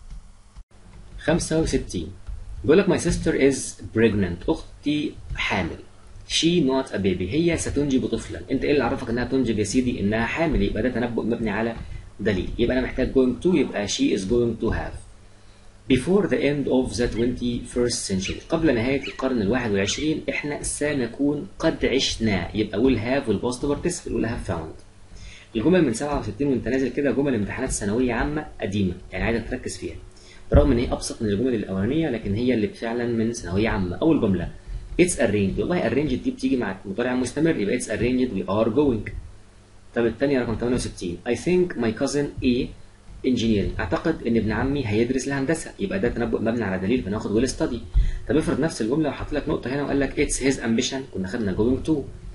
خمسة وستين بيقول لك my sister is pregnant اختي حامل. she not a baby هي ستنجب طفلا. انت ايه اللي عرفك انها تنجب يا سيدي؟ انها حامل يبقى ده تنبؤ مبني على دليل، يبقى انا محتاج going to يبقى she is going to have. before the end of the twenty-first century قبل نهاية القرن الواحد والعشرين احنا سنكون قد عشنا يبقى will have والباست participle will have found. الجمل من سبعة وستين وانت نازل كده جمل امتحانات ثانوية عامة قديمة يعني عايزك تركز فيها برغم ان هي ابسط من الجمل الاولانية لكن هي اللي فعلا من ثانوية عامة. اول جملة it's arranged والله arranged دي بتيجي مع مضارع مستمر يبقى it's arranged we are going. طب الثانية رقم ثمانية وستين I think my cousin A engineering اعتقد ان ابن عمي هيدرس الهندسه يبقى ده تنبؤ مبني على دليل فناخد ويل ستادي. طب افرض نفس الجمله وحط لك نقطه هنا وقال لك اتس هيز امبيشن كنا خدنا going to.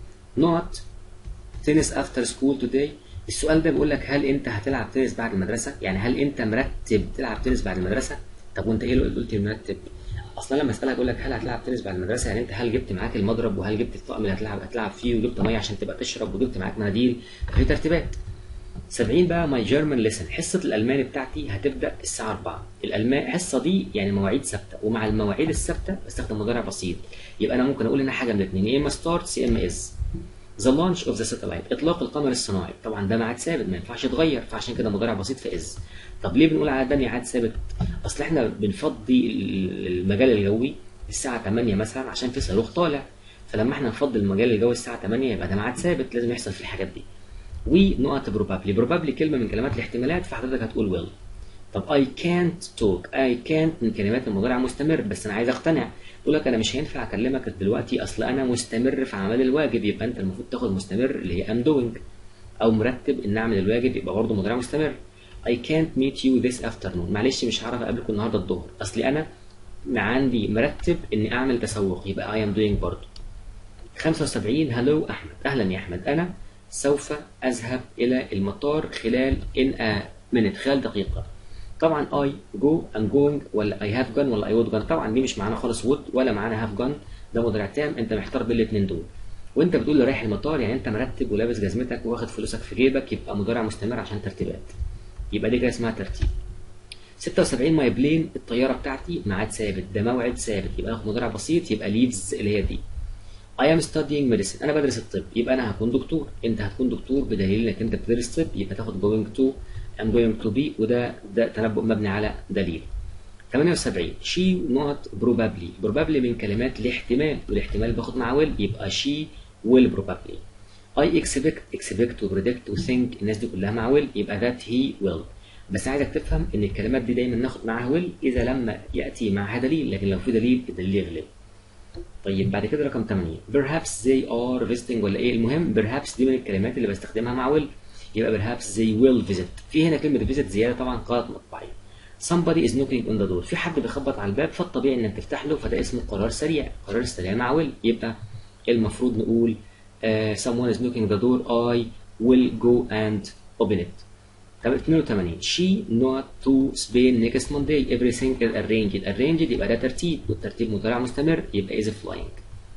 not tennis after school today السؤال ده بيقول لك هل انت هتلعب تنس بعد المدرسه؟ يعني هل انت مرتب تلعب تنس بعد المدرسه؟ طب وانت ايه اللي قلت مرتب؟ اصلا لما اسالك اقول لك هل هتلعب تنس بعد المدرسه يعني انت هل جبت معاك المضرب وهل جبت الطقم اللي هتلعب هتلعب فيه وجبت ميه عشان تبقى تشرب وجبت معاك مناديل؟ في ترتيبات. سبعين بقى ماي جيرمان ليسن حصه الالماني بتاعتي هتبدا الساعه أربعة. الالمان الحصه دي يعني مواعيد ثابته ومع المواعيد الثابته بستخدم مضارع بسيط يبقى انا ممكن اقول انها حاجه من الاثنين يا اما ستارتس يا اما از. ذا لانش اوف ذا ساتلايت اطلاق القمر الصناعي طبعا ده ميعاد ثابت ما ينفعش يتغير فعشان كده مضارع بسيط في از. طب ليه بنقول على ده ميعاد ثابت؟ اصل احنا بنفضي المجال الجوي الساعه ثمانية مثلا عشان في صاروخ طالع فلما احنا نفضي المجال الجوي الساعه ثمانية يبقى ده ميعاد ثابت لازم يحصل في الحاجات دي. ونقط بروبابلي بروبابلي كلمه من كلمات الاحتمالات فحضرتك هتقول will. طب I can't talk I can't من كلمات المضارع مستمر بس انا عايز اقتنع بقول لك انا مش هينفع اكلمك دلوقتي اصل انا مستمر في عمل الواجب يبقى انت المفروض تاخد مستمر اللي هي am doing او مرتب ان اعمل الواجب يبقى برضه مضارع مستمر. I can't meet you this afternoon معلش مش هعرف اقابلكم النهارده الظهر اصلي انا عندي مرتب اني اعمل تسوق يبقى I am doing برضه. خمسة وسبعين هلو احمد اهلا يا احمد انا سوف اذهب الى المطار خلال in a minute خلال دقيقه. طبعا I go I'm going ولا I have gone ولا I would gone طبعا دي مش معانا خالص would ولا معانا have gone ده مضارع تام انت محتار بين الاثنين دول وانت بتقول لي رايح المطار يعني انت مرتب ولابس جزمتك واخد فلوسك في جيبك يبقى مضارع مستمر عشان ترتيبات يبقى دي كده اسمها ترتيب. ستة وسبعين ماي بلين الطياره بتاعتي ميعاد ثابت ده موعد ثابت يبقى ناخد مضارع بسيط يبقى leaves اللي هي دي. I am studying medicine انا بدرس الطب يبقى انا هكون دكتور انت هتكون دكتور بدليل انك انت بتدرس طب يبقى تاخد going to I'm going to be وده ده تنبؤ مبني على دليل. ثمانية وسبعين she not probably. probably من كلمات الاحتمال، والاحتمال باخد مع will يبقى she will probably. I expect expect و predict و think الناس دي كلها مع will يبقى that he will. بس عايزك تفهم ان الكلمات دي دايما ناخد معاها will اذا لما ياتي معها دليل، لكن لو في دليل الدليل يغلب. طيب بعد كده رقم ثمانية perhaps they are visiting ولا ايه؟ المهم perhaps دي من الكلمات اللي بستخدمها مع will يبقى perhaps they will visit. في هنا كلمة visit زيادة طبعا غلط مطبعية. somebody is knocking on the door. في حد بيخبط على الباب فالطبيعي انك تفتح له، فده اسمه قرار سريع. قرار سريع مع will يبقى المفروض نقول uh, someone is knocking the door I will go and open it. طب اثنين وثمانين she not to Spain next Monday everything is arranged. arranged يبقى ده ترتيب، والترتيب مضارع مستمر يبقى is flying.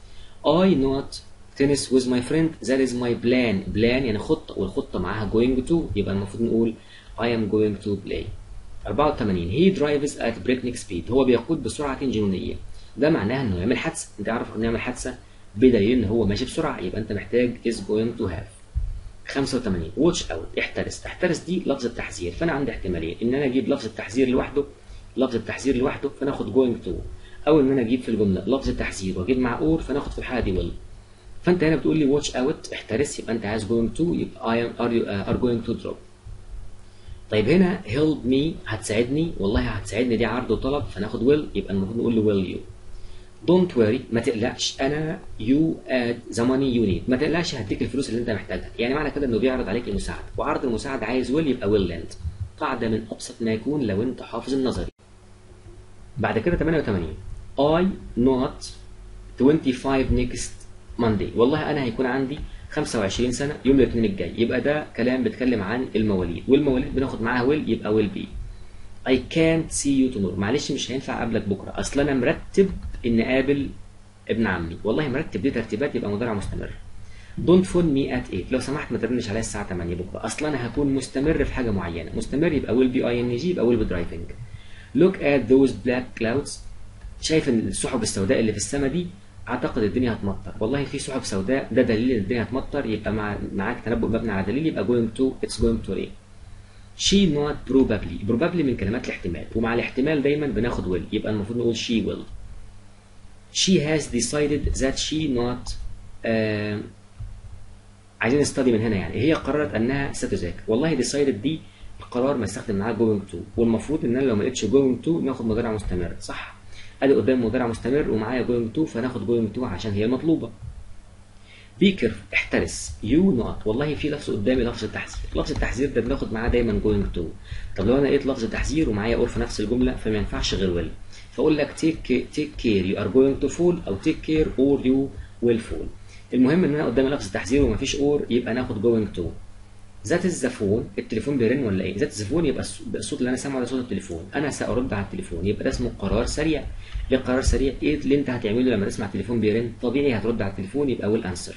I not tennis with my friend that is my plan. plan يعني خطة، والخطة معاها going to يبقى المفروض نقول I am going to play. أربعة وثمانين he drives at breakneck speed. هو بيقود بسرعة جنونية. ده معناها انه يعمل حادثة. انت عارف انه يعمل حادثة بدليل ان هو ماشي بسرعة، يبقى انت محتاج is going to have. خمسة وثمانين watch out احترس. احترس دي لفظ التحذير، فانا عندي احتمالين ان انا اجيب لفظ التحذير لوحده لفظ التحذير لوحده فناخد going to، او ان انا اجيب في الجمله لفظ التحذير واجيب مع اور فناخد في الحاله دي will. فانت هنا بتقول لي watch out احترس يبقى انت عايز going to يبقى I am are, you, uh, are going to drop. طيب هنا help me هتساعدني، والله هتساعدني دي عرض وطلب فناخد will يبقى المفروض نقول له will you. don't worry ما تقلقش انا you add the money you need. ما تقلقش هديك الفلوس اللي انت محتاجها. يعني معنى كده انه بيعرض عليك المساعده، وعرض المساعده عايز will يبقى will lend. قاعده من ابسط ما يكون لو انت حافظ النظري. بعد كده ثمانية وثمانين I not twenty-five next Monday. والله انا هيكون عندي خمسة وعشرين سنه يوم الاثنين الجاي. يبقى ده كلام بيتكلم عن المواليد، والمواليد بناخد معاها will يبقى will be. I can't see you tomorrow. معلش مش هينفع اقابلك بكره، اصل انا مرتب ان اقابل ابن عمي. والله مرتب دي ترتيبات يبقى مضارع مستمر. don't phone me at eight. لو سمحت ما ترنش عليا الساعه ثمانية بكره، اصل انا هكون مستمر في حاجه معينه. مستمر يبقى will be ing يبقى will be driving. look at those black clouds. شايف ان السحب السوداء اللي في السماء دي؟ اعتقد الدنيا هتمطر. والله في سحب سوداء ده دليل ان الدنيا هتمطر، يبقى مع معاك تنبؤ مبني على دليل يبقى going to it's going to rain. she not probably. probably من كلمات الاحتمال، ومع الاحتمال دايما بناخد will يبقى المفروض نقول she will. she has decided that she not uh, عايزين نستدي من هنا، يعني هي قررت انها ستذاكر. والله decided دي القرار ما استخدم معاه going to، والمفروض ان انا لو ما لقيتش going to ناخد مضارع مستمر صح. ادي قدام مضارع مستمر ومعايا going to فناخد going to عشان هي المطلوبه. be careful احترس. you not. والله في لفظ قدامي لفظ التحذير، لفظ التحذير ده بناخد معاه دايما going to. طب لو انا لقيت لفظ تحذير ومعايا اور في نفس الجمله فما ينفعش غير will. فاقول لك take care, take care you are going to fall او take care or you will fall. المهم ان انا قدامي لفظ تحذير ومفيش اور يبقى ناخد going to. that is the phone. التليفون بيرن ولا ايه؟ that is the phone يبقى الصوت اللي انا سامعه ده صوت التليفون، انا سارد على التليفون يبقى ده اسمه قرار سريع. ليه قرار سريع؟ ايه اللي انت هتعمله لما تسمع التليفون بيرن؟ طبيعي هترد على التليفون يبقى will answer.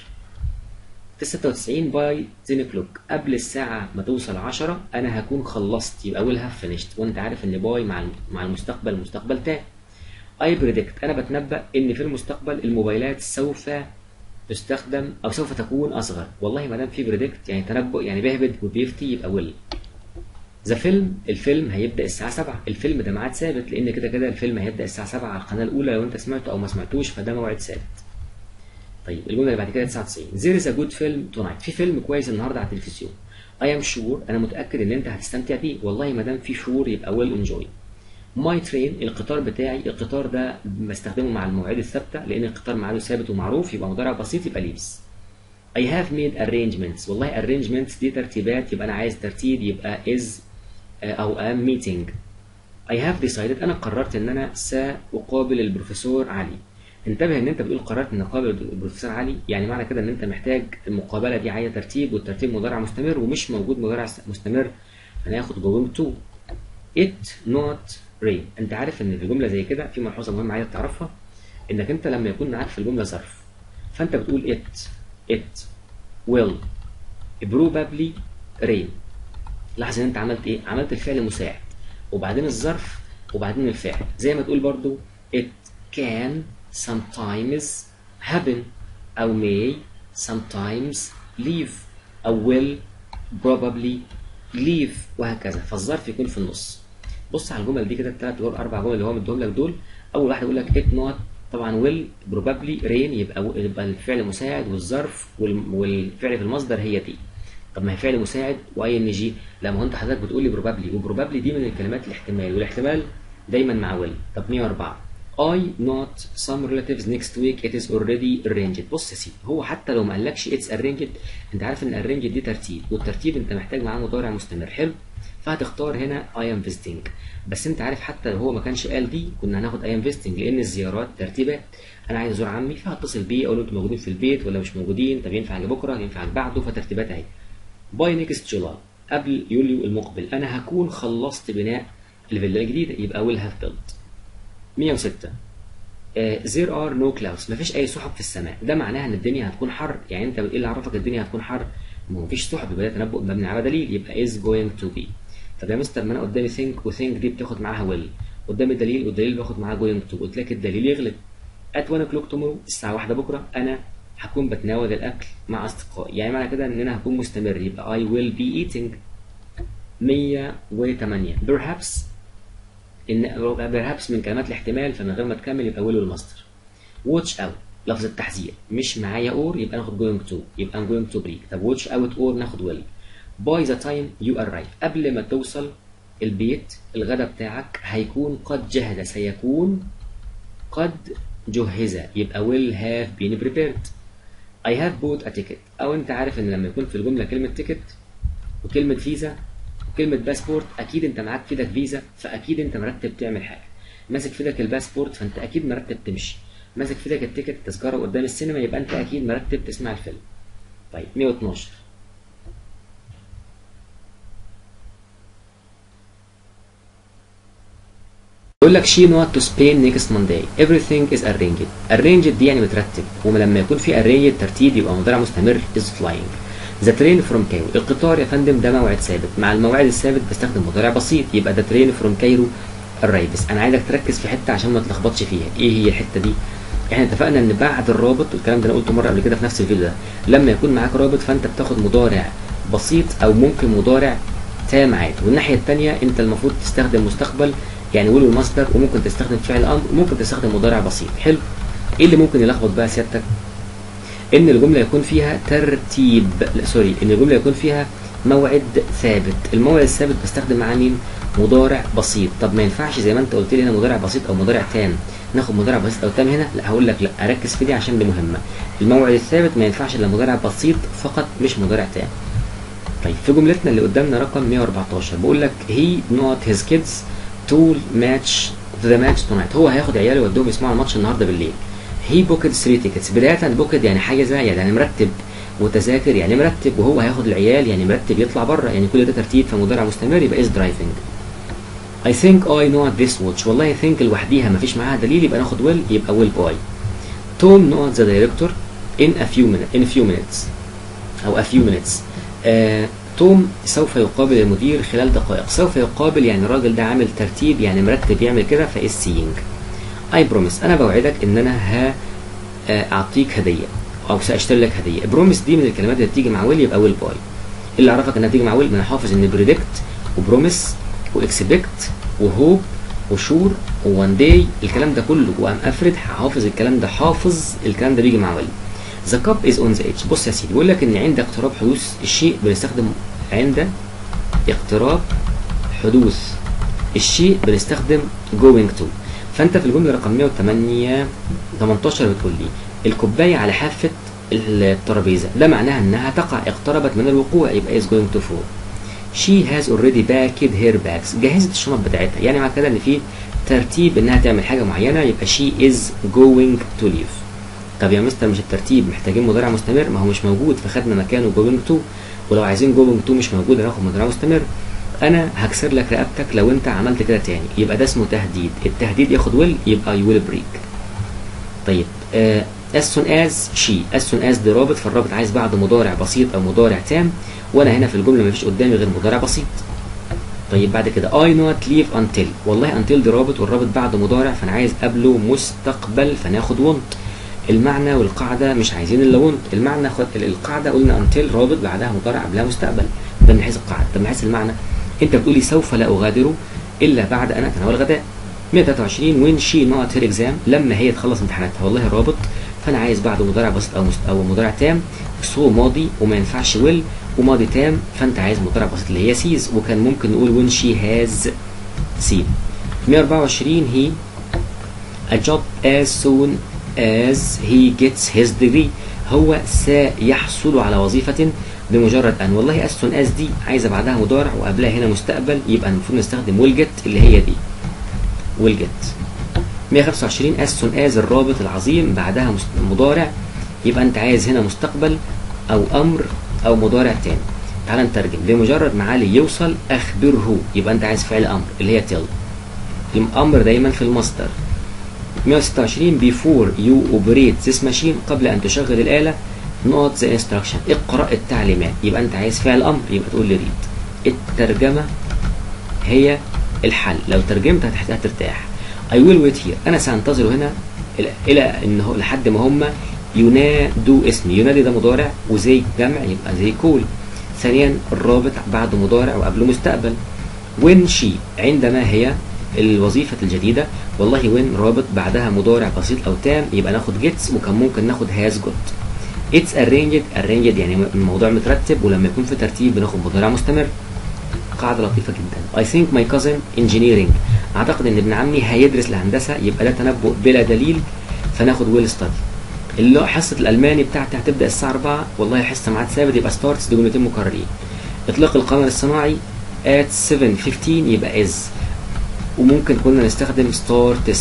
ستة وتسعين باي عشرة o'clock قبل الساعة ما توصل عشرة أنا هكون خلصت يبقى will have finished، وأنت عارف إن باي مع مع المستقبل المستقبل تام. I predict أنا بتنبأ إن في المستقبل الموبايلات سوف تستخدم أو سوف تكون أصغر. والله ما دام في predict يعني تنبؤ يعني بيهبد وبيفتي يبقى will. ذا فيلم الفيلم هيبدأ الساعة سبعة. الفيلم ده ميعاد ثابت لأن كده كده الفيلم هيبدأ الساعة سبعة على القناة الأولى لو أنت سمعته أو ما سمعتوش فده موعد ثابت. طيب الجمله اللي بعد كده تسعة وتسعين there is a good film tonight. في فيلم كويس النهارده على التلفزيون. I am sure انا متاكد ان انت هتستمتع بيه. والله ما دام في sure يبقى will enjoy. my train القطار بتاعي. القطار ده بستخدمه مع المواعيد الثابته لان القطار ميعاده ثابت ومعروف يبقى مضارع بسيط يبقى leaves. I have made arrangements. والله arrangements دي ترتيبات يبقى انا عايز ترتيب يبقى is او am meeting. I have decided انا قررت ان انا ساقابل البروفيسور علي. انتبه ان انت بتقول قررت ان اقابل البروفيسور علي، يعني معنى كده ان انت محتاج المقابله دي عايزه ترتيب، والترتيب مضارع مستمر ومش موجود مضارع مستمر هناخد going to. it not rain. انت عارف ان في جمله زي كده في ملحوظه مهمه عايزك تعرفها، انك انت لما يكون معاك في الجمله ظرف فانت بتقول it it will probably rain. لاحظ ان انت عملت ايه؟ عملت الفعل مساعد وبعدين الظرف وبعدين الفعل، زي ما تقول برضو it can sometimes happen أو may sometimes leave أو will probably leave وهكذا، فالظرف يكون في النص. بص على الجمل دي كده، الثلاث جمل اربع جمل اللي هو مديهم لك دول. اول واحد يقول لك it not، طبعا will probably rain، يبقى يبقى الفعل مساعد والظرف والفعل في المصدر هي دي. طب ما هي فعل مساعد واي ان جي، لا ما هو انت حضرتك بتقول لي probably، وبروبابلي دي من الكلمات الاحتمال، والاحتمال دايما مع will. طب مية واربعة I not some relatives next week it is already arranged. بص يا سيدي، هو حتى لو ما قالكش it's arranged، انت عارف ان arranged دي ترتيب، والترتيب انت محتاج معاه مضارع مستمر. حلو، فهتختار هنا I am visiting. بس انت عارف حتى لو هو ما كانش قال دي كنا هناخد I am visiting، لان الزيارات ترتيبات. انا عايز ازور عمي، فهتصل بيه اقول له انتوا موجودين في البيت ولا مش موجودين، طب ينفع لبكره ينفع لبعده، فترتيبات اهي. باي نيكست جولاي، قبل يوليو المقبل انا هكون خلصت بناء الفيلا الجديده، يبقى will have built. مية وستة uh, there are no clouds، مفيش اي سحب في السماء، ده معناها ان الدنيا هتكون حر. يعني انت ايه اللي عرفك الدنيا هتكون حر؟ ما مفيش سحب، يبقى ده تنبؤ مبني على دليل، يبقى is going to be. طب يا مستر ما انا قدامي think، و think دي بتاخد معاها will، قدامي دليل والدليل باخد معاه going to، قلت لك الدليل يغلب. at one o'clock tomorrow، الساعه واحدة بكره انا هكون بتناول الاكل مع اصدقائي، يعني معنى كده ان انا هكون مستمر، يبقى I will be eating. مية وتمانية perhaps، ان perhaps من كلمات الاحتمال، فمن غير ما تكمل يبقى will والمصدر. watch out لفظ التحذير، مش معايا or يبقى ناخد going to، يبقى I'm going to break. طب watch out or ناخد will. by the time you arrive، قبل ما توصل البيت الغدا بتاعك هيكون قد جهز، سيكون قد جهز، يبقى will have been prepared. I have bought a ticket، او انت عارف ان لما يكون في الجمله كلمه تيكت وكلمه فيزا وكلمه باسبورت، اكيد انت معاك في ايدك فيزا، فاكيد انت مرتب تعمل حاجه. ماسك في ايدك الباسبورت فانت اكيد مرتب تمشي. ماسك في ايدك التيكت التذكره قدام السينما، يبقى انت اكيد مرتب تسمع الفيلم. طيب مية واتناشر يقول لك she not to Spain next Monday everything is arranged. arranged دي يعني مترتب، ولما يكون في arranged ترتيب يبقى مضارع مستمر is flying. the train from Cairo، القطار يا فندم ده موعد ثابت، مع الموعد الثابت بستخدم مضارع بسيط، يبقى the train from Cairo arrives. انا عايزك تركز في حته عشان ما تلخبطش فيها. ايه هي الحته دي؟ احنا اتفقنا ان بعد الرابط، والكلام ده انا قلته مره قبل كده في نفس الفيديو ده، لما يكون معاك رابط فانت بتاخد مضارع بسيط او ممكن مضارع تام عادي، والناحيه الثانيه انت المفروض تستخدم مستقبل يعني will والمصدر، وممكن تستخدم فعل امر، وممكن تستخدم مضارع بسيط. حلو، ايه اللي ممكن يلخبط بقى سيادتك؟ ان الجمله يكون فيها ترتيب، لا سوري، ان الجمله يكون فيها موعد ثابت. الموعد الثابت بستخدم معاه مين؟ مضارع بسيط. طب ما ينفعش زي ما انت قلت لي هنا مضارع بسيط او مضارع تام، ناخد مضارع بسيط او تام هنا؟ لا هقول لك لا، اركز في دي عشان دي مهمه. الموعد الثابت ما ينفعش الا مضارع بسيط فقط مش مضارع تام. طيب في جملتنا اللي قدامنا رقم مية واربعتاشر بقول لك he not his kids to match the match tonight، هو هياخد عياله يودوهم يسمعوا الماتش النهارده بالليل. he booked three tickets، بدايه booked يعني حاجه زي يعني مرتب، وتذاكر يعني مرتب، وهو هياخد العيال يعني مرتب يطلع بره، يعني كل ده ترتيب فمضارع مستمر يبقى is driving. I think I know this watch، والله think لوحديها مفيش معاها دليل يبقى ناخد will، يبقى will buy. Tom not the director in a few minutes in a few minutes او a few minutes. آه توم سوف يقابل المدير خلال دقائق. سوف يقابل يعني الراجل ده عامل ترتيب يعني مرتب يعمل كده، فإز سينج. I promise، أنا بوعدك إن أنا هأعطيك هدية أو سأشتري لك هدية. بروميس دي من الكلمات اللي بتيجي مع ويل يبقى ويل باي. اللي عرفك إنها بتيجي مع ويل؟ ما أنا حافظ إن بريدكت وبروميس وإكسبكت وهوب وشور وون داي، الكلام ده كله وأم أفرد حافظ الكلام ده، حافظ الكلام ده بيجي مع ويل. The cup is on the edge. بص يا سيدي بيقول لك ان عند اقتراب حدوث الشيء بنستخدم عند اقتراب حدوث الشيء بنستخدم going to. فانت في الجمله رقم مية وتمانية تمنتاشر بتقول لي الكوبايه على حافه الترابيزه، ده معناها انها تقع، اقتربت من الوقوع، يبقى is going to fall. She has already packed her bags، جهزت الشنط بتاعتها، يعني مع كده ان في ترتيب انها تعمل حاجه معينه، يبقى she is going to leave. طب يا مستر مش الترتيب محتاجين مضارع مستمر؟ ما هو مش موجود فخدنا مكانه جوينج تو، ولو عايزين جوينج تو مش موجود هناخد مضارع مستمر. انا هكسر لك رقبتك لو انت عملت كده تاني، يبقى ده اسمه تهديد. التهديد ياخد ويل يبقى يو ويل بريك. طيب آه as soon as she، as soon as دي رابط، فالرابط عايز بعد مضارع بسيط او مضارع تام، وانا هنا في الجمله مفيش قدامي غير مضارع بسيط. طيب بعد كده I not leave until، والله until دي رابط والرابط بعد مضارع فانا عايز قبله مستقبل فناخد want. المعنى والقاعدة مش عايزين الا وونت. المعنى خد القاعدة قلنا until رابط بعدها مضارع قبلها مستقبل، ده من حيث القاعدة. طب من حيث المعنى انت بتقولي سوف لا اغادر الا بعد ان اتناول الغداء. مية وتلاتة وعشرين وين شي نوت هير اكزام، لما هي تخلص امتحاناتها. والله رابط، فانا عايز بعد مضارع بسيط او مست... او مضارع تام. سو ماضي وما ينفعش ويل، وماضي تام فانت عايز مضارع بسيط اللي هي سيز، وكان ممكن نقول وين شي هاز سين. مية واربعة وعشرين هي a job as soon as he gets his degree، هو سيحصل على وظيفة بمجرد ان. والله as soon as دي عايزه بعدها مضارع وقبلها هنا مستقبل، يبقى المفروض نستخدم will get اللي هي دي will get. مية وخمسة وعشرين as soon as الرابط العظيم بعدها مضارع، يبقى انت عايز هنا مستقبل او امر او مضارع تاني. تعال نترجم. بمجرد ما علي يوصل اخبره، يبقى انت عايز فعل امر اللي هي tell. الامر دايما في المصدر. مية وستة وعشرين before you operate this machine، قبل ان تشغل الاله not the instruction، اقرأ التعليمات. يبقى انت عايز فعل امر، يبقى تقول لي read. الترجمة هي الحل، لو ترجمت هترتاح. I will wait here، انا سانتظر هنا الى انه لحد ما هم ينادوا اسمي. ينادي ده مضارع وزي جمع يبقى زي كول. ثانيا الرابط بعد مضارع وقبله مستقبل. when she عندما هي الوظيفة الجديدة، والله when رابط بعدها مضارع بسيط او تام، يبقى ناخد gets، وكان ممكن ناخد has got. it's arranged arranged يعني الموضوع مترتب، ولما يكون في ترتيب بناخد مضارع مستمر. قاعدة لطيفة جدا. I think my cousin engineering، اعتقد ان ابن عمي هيدرس الهندسة، يبقى ده تنبؤ بلا دليل فناخد will study. اللي حصة الالماني بتاعتي هتبدأ الساعة أربعة، والله حصة ميعاد ثابت يبقى starts، دي جملتين مكررين. اطلاق القمر الصناعي at seven fifteen يبقى is، وممكن كنا نستخدم starts.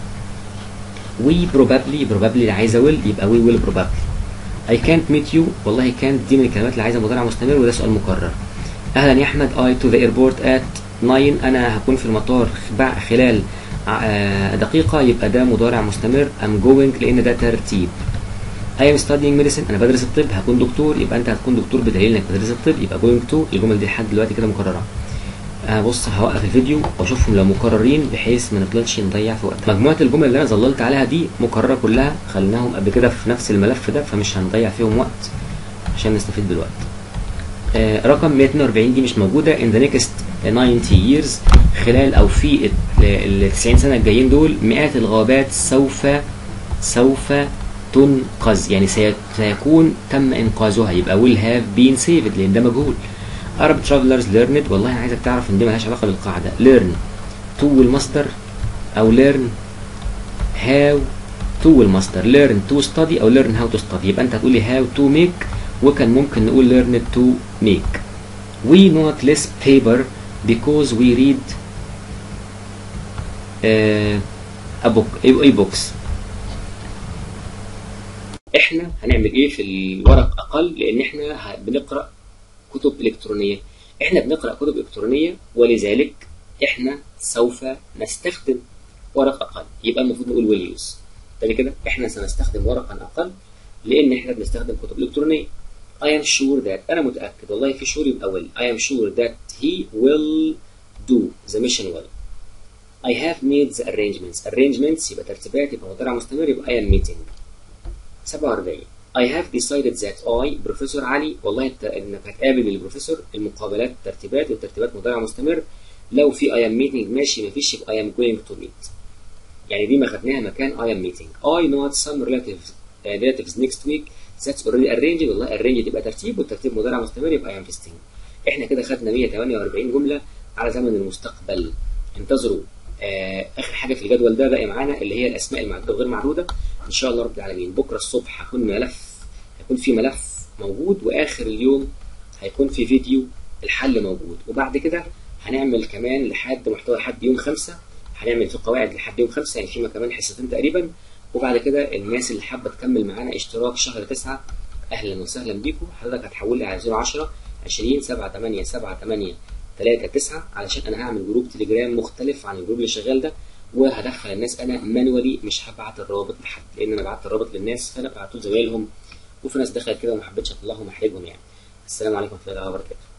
we probably probably اللي عايزة will يبقى we will probably. I can't meet you، والله can't دي من الكلمات اللي عايزة مضارع مستمر، وده سؤال مكرر. اهلا يا احمد I to the airport at nine، انا هكون في المطار خلال دقيقة، يبقى ده مضارع مستمر. I'm going لان ده ترتيب. I am studying medicine، انا بدرس الطب، هكون دكتور، يبقى انت هتكون دكتور بدليل انك بتدرس الطب، يبقى going to. الجمل دي لحد دلوقتي كده مكررة. بص هوقف الفيديو واشوفهم لو مكررين بحيث ما نفضلش نضيع في وقت. مجموعة الجمل اللي انا ظللت عليها دي مكررة كلها، خليناهم قبل كده في نفس الملف ده، فمش هنضيع فيهم وقت عشان نستفيد بالوقت. آه رقم مية واتنين واربعين دي مش موجودة. in the next ninety years، خلال او في ال تسعين سنة الجايين دول، مئات الغابات سوف سوف تنقذ، يعني سيكون تم انقاذها، يبقى will have been saved لان ده مجهول. Arab travelers learned، والله انا عايزك تعرف ان دي مالهاش علاقة بالقاعدة. learn to والمصدر، او learn how to والمصدر. learn to study او learn how to study، يبقى انت هتقولي how to make، وكان ممكن نقول learn to make. we not less paper because we read uh, a book a books. احنا هنعمل ايه في الورق اقل؟ لان احنا بنقرأ كتب الكترونية. احنا بنقرأ كتب الكترونية، ولذلك احنا سوف نستخدم ورق اقل، يبقى المفروض نقول will use. تاني كده احنا سنستخدم ورقا اقل لان احنا بنستخدم كتب الكترونية. I am sure that، انا متأكد، والله في sure يبقى will. I am sure that he will do the mission well. I have made the arrangements. arrangements يبقى ترتيبات، يبقى مضارع مستمر، يبقى I am meeting. سبعة واربعين I have decided that I بروفيسور علي، والله انت انك هتقابل البروفيسور. المقابلات ترتيبات، والترتيبات مضارع مستمر. لو في I am meeting ماشي، مفيش يبقى I am going to meet، يعني دي ما خدناها مكان I am meeting. I know some relatives uh, relatives next week that's already arranged، والله arranged يبقى ترتيب، والترتيب مضارع مستمر، يبقى I am visiting. احنا كده خدنا مية وتمانية واربعين جملة على زمن المستقبل. انتظروا آه اخر حاجة في الجدول ده باقي معانا، اللي هي الاسماء المعدودة وغير معدودة. ان شاء الله رب العالمين بكرة الصبح هيكون ملف هيكون في ملف موجود، واخر اليوم هيكون في فيديو الحل موجود. وبعد كده هنعمل كمان لحد محتوى لحد يوم خمسة، هنعمل في قواعد لحد يوم خمسة، يعني فيما كمان حصتين تقريبا. وبعد كده الناس اللي حابة تكمل معانا اشتراك شهر تسعة، اهلا وسهلا بيكم. حضرتك هتحول لي على صفر عشرة عشرين سبعة تمانية سبعة تمانية تلاتة تسعة، علشان انا هعمل جروب تليجرام مختلف عن الجروب اللي شغال ده، وهدخل الناس انا مانوالي، مش هبعت الرابط لحد، لان انا بعت الرابط للناس فانا بعته لزمايلهم، وفي ناس دخلت كده وما حبيتش اطلعهم احرجهم يعني. السلام عليكم ورحمه الله وبركاته.